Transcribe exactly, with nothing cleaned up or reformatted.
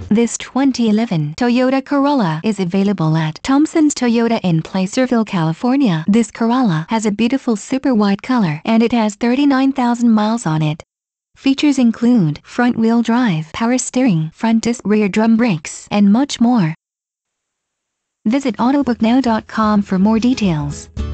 This twenty eleven Toyota Corolla is available at Thompsons Toyota in Placerville, California. This Corolla has a beautiful super white color and it has thirty-nine thousand miles on it. Features include front-wheel drive, power steering, front disc rear drum brakes, and much more. Visit autobook now dot com for more details.